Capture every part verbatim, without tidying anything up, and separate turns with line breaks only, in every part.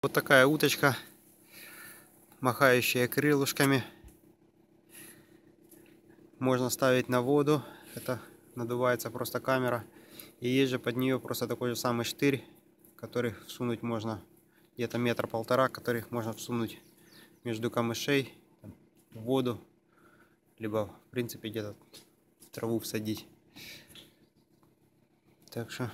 Вот такая уточка, махающая крылышками. Можно ставить на воду. Это надувается просто камера. И есть же под нее просто такой же самый штырь, который всунуть можно где-то метр-полтора, который можно всунуть между камышей в воду, либо в принципе где-то в траву всадить. Так что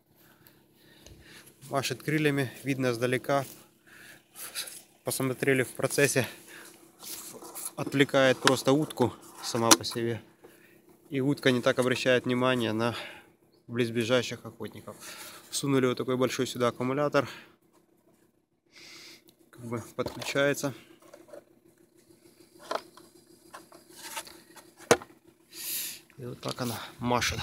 машет крыльями, видно издалека. Посмотрели в процессе, отвлекает просто утку сама по себе. И утка не так обращает внимание на близлежащих охотников. Сунули вот такой большой сюда аккумулятор. Как бы подключается. И вот так она машет.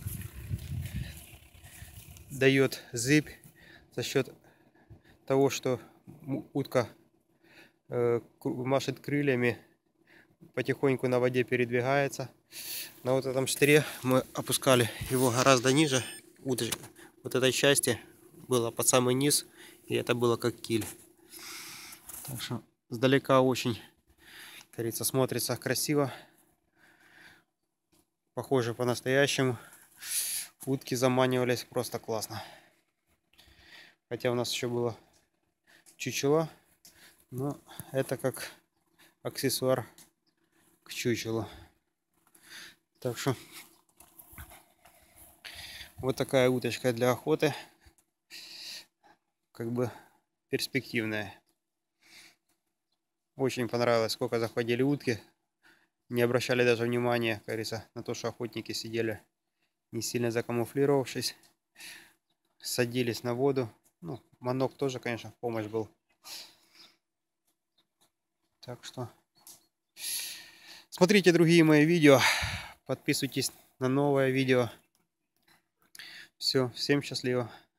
Дает зыбь за счет того, что утка э, машет крыльями, потихоньку на воде передвигается. На вот этом штыре мы опускали его гораздо ниже. Вот этой части было под самый низ, и это было как киль. Так что сдалека очень, как говорится, смотрится красиво. Похоже по-настоящему. Утки заманивались просто классно. Хотя у нас еще было чучело, но это как аксессуар к чучелу. Так что вот такая уточка для охоты, как бы перспективная. Очень понравилось, сколько заходили утки. Не обращали даже внимания, как говорится, на то, что охотники сидели не сильно закамуфлировавшись, садились на воду. Ну, манок тоже, конечно, в помощь был. Так что смотрите другие мои видео, подписывайтесь на новое видео. Все, всем счастливо.